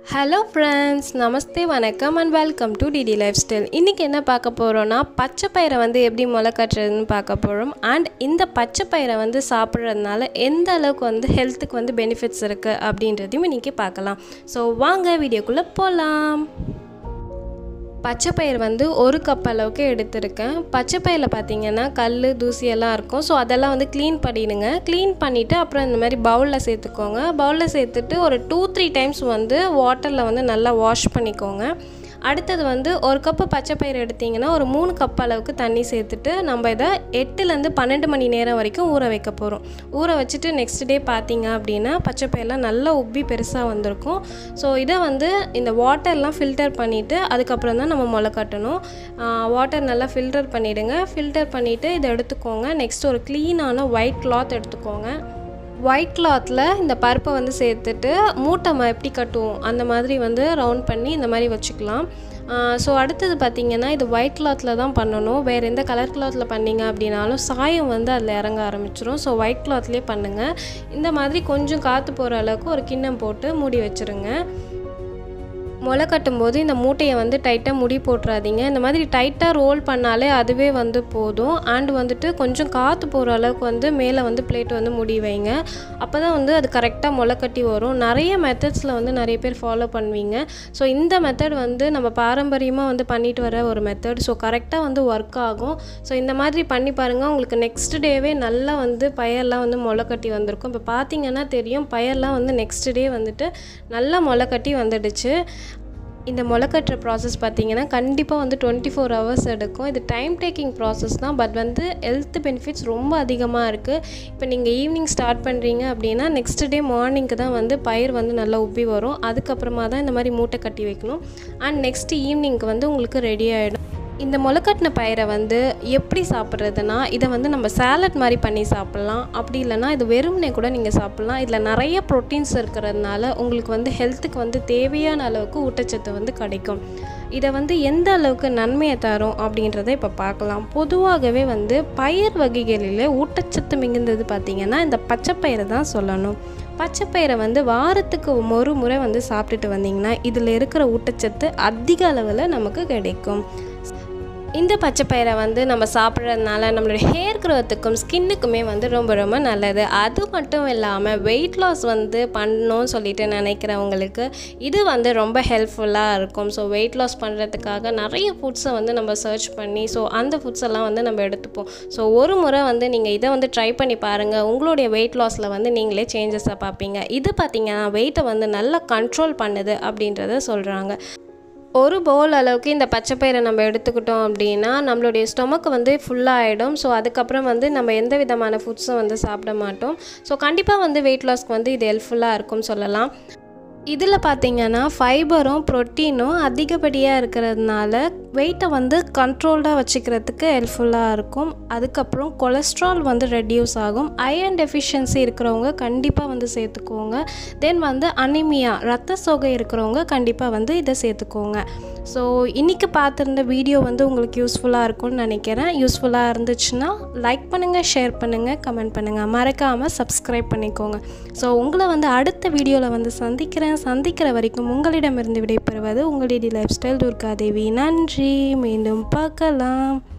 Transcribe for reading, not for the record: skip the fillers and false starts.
Hello friends, Namaste, Vanakkam and welcome to DD Lifestyle. இன்னைக்கு என்ன பார்க்க போறோம்னா பச்சை பயிரை வந்து எப்படி முளை கட்டுறதுன்னு பார்க்க போறோம். and இந்த பச்சை பயிரை வந்து சாப்பிடுறதுனால எந்த அளவுக்கு வந்து ஹெல்த்துக்கு வந்து பெனிஃபிட்ஸ் இருக்கு அப்படின்றதையும் இன்னைக்கு பார்க்கலாம். ஸோ வாங்க வீடியோக்குள்ள போலாம். பச்சை பயிர் வந்து ஒரு கப் அளவுக்கு எடுத்துருக்கேன். பச்சை பயிரில் பார்த்தீங்கன்னா கல் தூசி எல்லாம் இருக்கும். ஸோ அதெல்லாம் வந்து க்ளீன் பண்ணிடுங்க. க்ளீன் பண்ணிவிட்டு அப்புறம் இந்த மாதிரி பவுலில் சேர்த்துக்கோங்க. பவுலில் சேர்த்துட்டு ஒரு 2-3 டைம்ஸ் வந்து வாட்டரில் வந்து நல்லா வாஷ் பண்ணிக்கோங்க. அடுத்தது வந்து ஒரு கப்பு பச்சை பயிர் எடுத்திங்கன்னா ஒரு 3 கப் அளவுக்கு தண்ணி சேர்த்துட்டு நம்ம இதை 8லேருந்து 12 மணி நேரம் வரைக்கும் ஊற வைக்க போகிறோம். ஊற வச்சுட்டு நெக்ஸ்ட் டே பார்த்திங்க அப்படின்னா பச்சை பயிரெலாம் நல்லா உப்பி பெருசாக வந்திருக்கும். ஸோ இதை வந்து இந்த வாட்டர்லாம் ஃபில்டர் பண்ணிவிட்டு அதுக்கப்புறம் தான் நம்ம முளை கட்டணும். வாட்டர் நல்லா ஃபில்டர் பண்ணிவிடுங்க. ஃபில்டர் பண்ணிவிட்டு இதை எடுத்துக்கோங்க. நெக்ஸ்ட் ஒரு க்ளீனான ஒயிட் கிளாத் எடுத்துக்கோங்க. ஒயிட் கிளாத்தில் இந்த பருப்பை வந்து சேர்த்துட்டு மூட்டை எப்படி கட்டுவோம் அந்த மாதிரி வந்து ரவுண்ட் பண்ணி இந்த மாதிரி வச்சுக்கலாம். ஸோ அடுத்தது பார்த்திங்கன்னா இது ஒயிட் கிளாத்தில் தான் பண்ணணும். வேறு எந்த கலர் கிளாத்தில் பண்ணிங்க அப்படின்னாலும் சாயம் வந்து அதில் இறங்க ஆரம்பிச்சிடும். ஸோ ஒயிட் கிளாத்லேயே பண்ணுங்கள். இந்த மாதிரி கொஞ்சம் காற்று போகிற அளவுக்கு ஒரு கிண்ணம் போட்டு மூடி வச்சுருங்க. முளை கட்டும்போது இந்த மூட்டையை வந்து டைட்டாக முடி போட்டுறாதீங்க. இந்த மாதிரி டைட்டாக ரோல் பண்ணாலே அதுவே வந்து போதும். அண்ட் வந்துட்டு கொஞ்சம் காற்று போகிற அளவுக்கு வந்து மேலே வந்து பிளேட் வந்து முடி வைங்க. அப்போ தான் வந்து அது கரெக்டாக முளை கட்டி வரும். நிறைய மெத்தட்ஸில் வந்து நிறைய பேர் ஃபாலோ பண்ணுவீங்க. ஸோ இந்த மெத்தட் வந்து நம்ம பாரம்பரியமாக வந்து பண்ணிட்டு வர ஒரு மெத்தட். ஸோ கரெக்டாக வந்து ஒர்க் ஆகும். ஸோ இந்த மாதிரி பண்ணி பாருங்கள். உங்களுக்கு நெக்ஸ்ட் டேவே நல்லா வந்து பயிரெலாம் வந்து முளை கட்டி வந்திருக்கும். இப்போ பார்த்தீங்கன்னா தெரியும் பயிரெலாம் வந்து நெக்ஸ்ட் டே வந்துட்டு நல்லா முளை கட்டி வந்துடுச்சு. இந்த முளை கட்டுற ப்ராசஸ் பார்த்திங்கன்னா கண்டிப்பாக வந்து 24 ஹவர்ஸ் எடுக்கும். இது டைம் டேக்கிங் ப்ராசஸ் தான். பட் வந்து ஹெல்த் பெனிஃபிட்ஸ் ரொம்ப அதிகமாக இருக்குது. இப்போ நீங்கள் ஈவினிங் ஸ்டார்ட் பண்ணுறீங்க அப்படின்னா நெக்ஸ்ட் டே மார்னிங்க்கு தான் வந்து பயிர் வந்து நல்லா உப்பி வரும். அதுக்கப்புறமா தான் இந்த மாதிரி மூட்டை கட்டி வைக்கணும். அண்ட் நெக்ஸ்ட் ஈவினிங்க்கு வந்து உங்களுக்கு ரெடி ஆகிடும். இந்த முளைக்கட்டின பயிரை வந்து எப்படி சாப்பிட்றதுனா இதை வந்து நம்ம சாலட் மாதிரி பண்ணி சாப்பிட்லாம். அப்படி இல்லைனா இது வெறும்னே கூட நீங்கள் சாப்பிட்லாம். இதில் நிறைய ப்ரோட்டீன்ஸ் இருக்கிறதுனால உங்களுக்கு வந்து ஹெல்த்துக்கு வந்து தேவையான அளவுக்கு ஊட்டச்சத்து வந்து கிடைக்கும். இதை வந்து எந்த அளவுக்கு நன்மையை தரும் அப்படின்றத இப்போ பார்க்கலாம். பொதுவாகவே வந்து பயிர் வகைகளில் ஊட்டச்சத்து மிகுந்தது பார்த்திங்கன்னா இந்த பச்சை பயிரை தான் சொல்லணும். பச்சை பயிரை வந்து வாரத்துக்கு ஒரு முறை வந்து சாப்பிட்டுட்டு வந்தீங்கன்னா இதில் இருக்கிற ஊட்டச்சத்து அதிக அளவில் நமக்கு கிடைக்கும். இந்த பச்சை பயிரை வந்து நம்ம சாப்பிட்றதுனால நம்மளுடைய ஹேர் க்ரோத்துக்கும் ஸ்கின்னுக்குமே வந்து ரொம்ப ரொம்ப நல்லது. அது மட்டும் இல்லாமல் வெயிட் லாஸ் வந்து பண்ணணும்னு சொல்லிட்டு நினைக்கிறவங்களுக்கு இது வந்து ரொம்ப ஹெல்ப்ஃபுல்லாக இருக்கும். ஸோ வெயிட் லாஸ் பண்ணுறதுக்காக நிறைய ஃபுட்ஸை வந்து நம்ம சர்ச் பண்ணி ஸோ அந்த ஃபுட்ஸ் எல்லாம் வந்து நம்ம எடுத்துப்போம். ஸோ ஒரு முறை வந்து நீங்கள் இதை வந்து ட்ரை பண்ணி பாருங்கள். உங்களுடைய வெயிட் லாஸில் வந்து நீங்களே சேஞ்சஸை பார்ப்பீங்க. இது பார்த்திங்கன்னா வெயிட்டை வந்து நல்லா கண்ட்ரோல் பண்ணுது அப்படின்றத சொல்கிறாங்க. ஒரு பவுல் அளவுக்கு இந்த பச்சை பயிரை நம்ம எடுத்துக்கிட்டோம் அப்படின்னா நம்மளுடைய ஸ்டொமக்கு வந்து ஃபுல்லாக ஆகிடும். ஸோ அதுக்கப்புறம் வந்து நம்ம எந்த விதமான ஃபுட்ஸும் வந்து சாப்பிட மாட்டோம். ஸோ கண்டிப்பாக வந்து வெயிட் லாஸ்க்கு வந்து இது ஹெல்ப்ஃபுல்லாக இருக்கும்னு சொல்லலாம். இதில் பார்த்திங்கன்னா ஃபைபரும் ப்ரோட்டீனும் அதிகப்படியாக இருக்கிறதுனால வெயிட்டை வந்து கண்ட்ரோல்டாக வச்சுக்கிறதுக்கு ஹெல்ப்ஃபுல்லாக இருக்கும். அதுக்கப்புறம் கொலஸ்ட்ரால் வந்து ரெடியூஸ் ஆகும். அயர்ன் டெஃபிஷியன்சி இருக்கிறவங்க கண்டிப்பாக வந்து சேர்த்துக்கோங்க. தென் வந்து அனிமியா ரத்த சோகை இருக்கிறவங்க கண்டிப்பாக வந்து இதை சேர்த்துக்கோங்க. ஸோ இன்றைக்கி பார்த்துருந்த வீடியோ வந்து உங்களுக்கு யூஸ்ஃபுல்லாக இருக்கும்னு நினைக்கிறேன். யூஸ்ஃபுல்லாக இருந்துச்சுன்னா லைக் பண்ணுங்கள், ஷேர் பண்ணுங்கள், கமெண்ட் பண்ணுங்கள். மறக்காமல் சப்ஸ்கிரைப் பண்ணிக்கோங்க. ஸோ உங்களை வந்து அடுத்த வீடியோவில் வந்து சந்திக்கிற வரைக்கும் உங்களிடமிருந்து விடைபெறுவது உங்கள் டிடி லைஃப் ஸ்டைல் துர்காதேவி. நன்றி. மீண்டும் பார்க்கலாம்.